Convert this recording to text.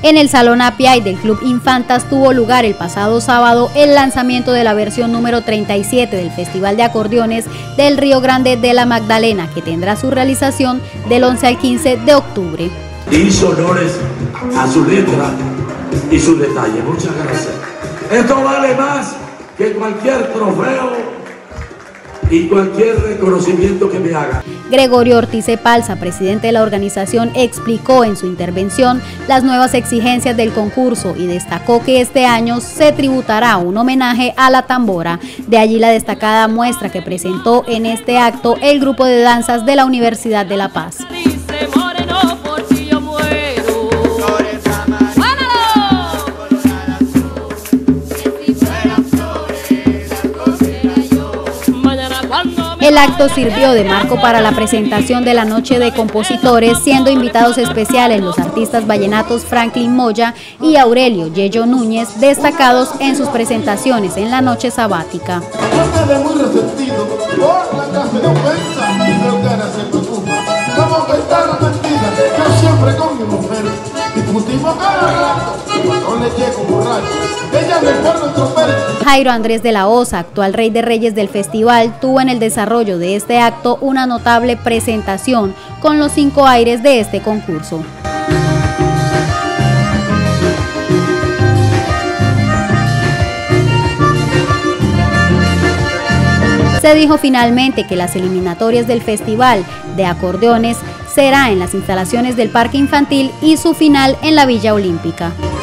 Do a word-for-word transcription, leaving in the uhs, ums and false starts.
En el Salón Apiay del Club Infantas tuvo lugar el pasado sábado el lanzamiento de la versión número treinta y siete del Festival de Acordeones del Río Grande de la Magdalena, que tendrá su realización del once al quince de octubre. Hizo honores a su letra y su detalle. Muchas gracias. Esto vale más que cualquier trofeo y cualquier reconocimiento que me haga. Gregorio Ortiz Epalza, presidente de la organización, explicó en su intervención las nuevas exigencias del concurso y destacó que este año se tributará un homenaje a la tambora. De allí la destacada muestra que presentó en este acto el grupo de danzas de la Universidad de La Paz. El acto sirvió de marco para la presentación de la Noche de Compositores, siendo invitados especiales los artistas vallenatos Franklin Moya y Aurelio Yello Núñez, destacados en sus presentaciones en la noche sabática. Jairo Andrés de la Osa, actual rey de reyes del festival, tuvo en el desarrollo de este acto una notable presentación con los cinco aires de este concurso. Se dijo finalmente que las eliminatorias del Festival de Acordeones será en las instalaciones del Parque Infantil y su final en la Villa Olímpica.